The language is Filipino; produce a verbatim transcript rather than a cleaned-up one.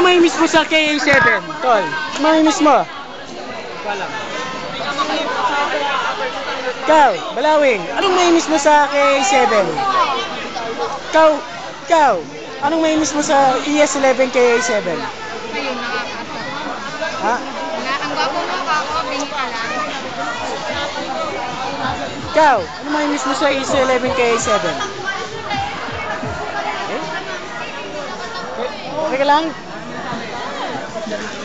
Ano may miss mo sa K A seven, tol? Ano may miss mo? Wala. Ikaw, Balawing, anong may miss mo sa K A seven? Ikaw, ikaw, anong may miss mo sa E S eleven K A seven? Ayun, nakakatawa. Ha? Na, ang gwapo mo ako, bingi ka lang. Ikaw, ano may miss mo sa E S eleven K A seven? Okay? Okay ka lang?